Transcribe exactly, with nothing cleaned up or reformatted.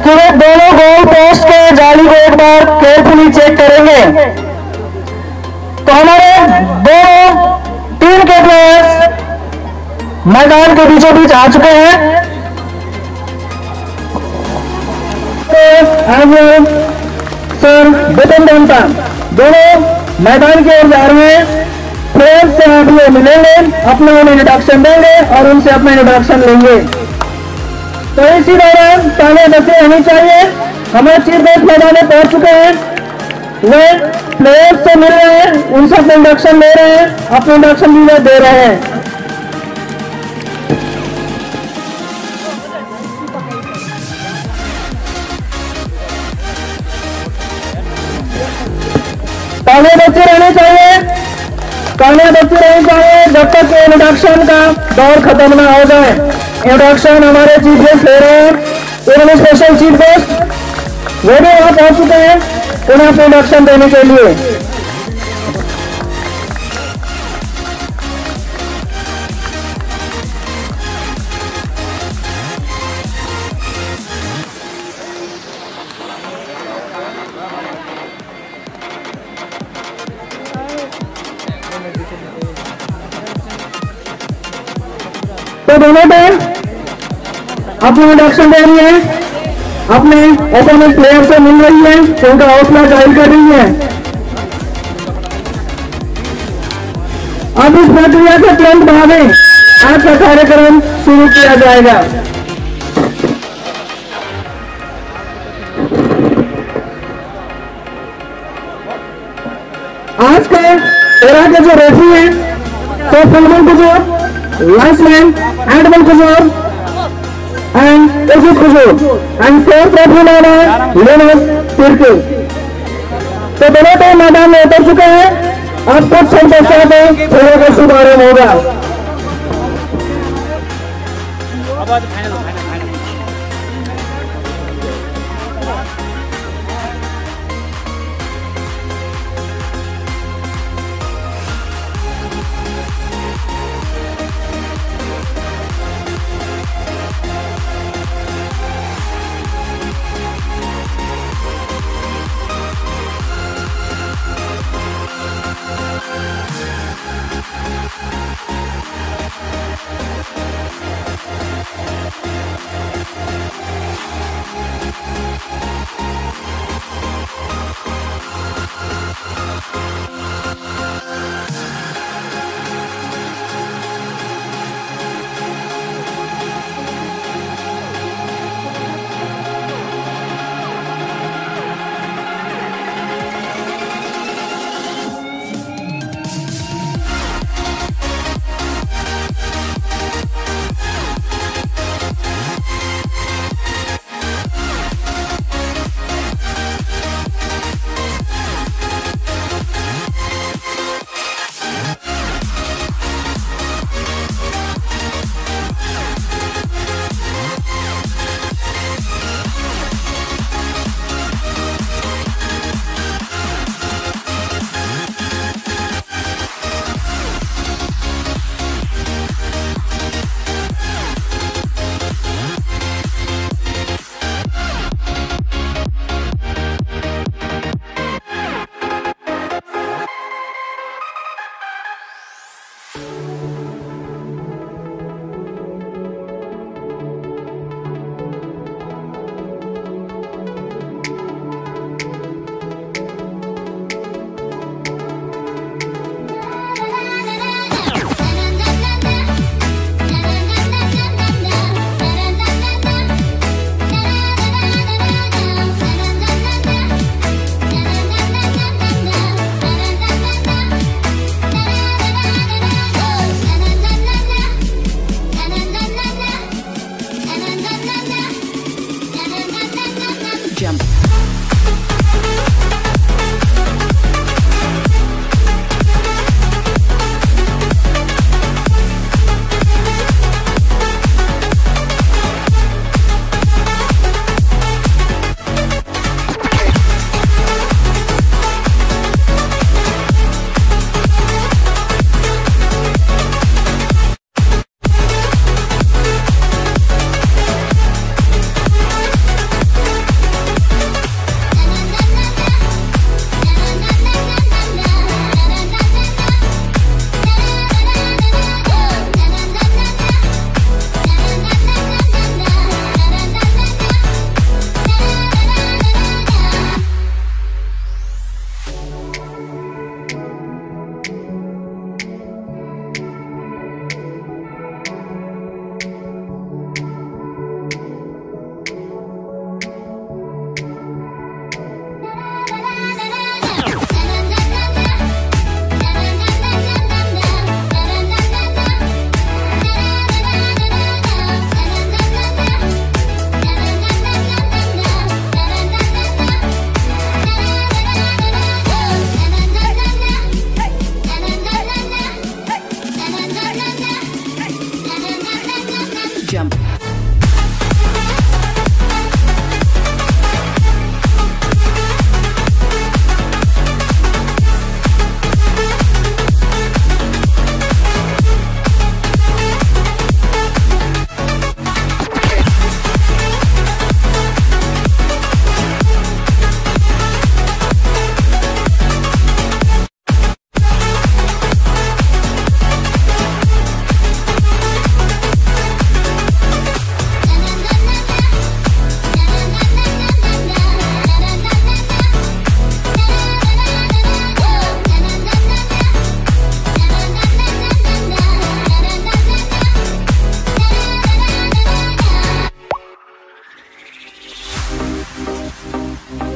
कि वे दोनों goal post के जाली को एक बार केयरफुली चेक करेंगे। तो हमारे दोनों टीम के प्लेयर्स मैदान के बीचों बीच आ चुके हैं। सर बिपिन डेम्टा दोनों मैदान की ओर जा रहे हैं। प्लेयर्स से आप ये मिलेंगे, अपना उन्हें इंट्रोडक्शन देंगे और उनसे अपना इंट्रोडक्शन लेंगे। तो इसी दौरान तालियां बजती रहनी चाहिए। हमारे चीफ गेस्ट मैदान में पहुंच चुके हैं, वे प्लेयर्स से मिल रहे हैं, उनसे अपना इंट्रोडक्शन ले रहे हैं, अपना इंट्रोडक्शन भी वे दे रहे हैं। तालियां बजती रहनी चाहिए, तालियां बजती रहनी चाहिए जब तक इंट्रोडक्शन का दौर खत्म ना हो जाए। इंट्रोडक्शन हमारे चीफ गेस्ट ले रहे हैं, उन्होंने स्पेशल चीफ गेस्ट वो भी वहां पहुंच चुके हैं, उन्हें अपने इंट्रोडक्शन देने के लिए। तो दोनों टीम अपनी इंट्रोडक्शन दे रही है, अपने ओपोनेंट प्लेयर से मिल रही है, उनका हौसला जाहिर कर रही है। अब इस प्रक्रिया के तुरंत बाद आज का कार्यक्रम शुरू किया जाएगा। आज के एरा के जो रेफरी हैं, तो फिल्मों को जो last man, Admiral Kuzor, and Ajit Kuzor, and fourth referee है Leonard Tirkey। तो दोनों टीम मैदान में उतर चुके हैं, अब कुछ क्षण पश्चात खेलों का शुभारंभ होगा। हैं।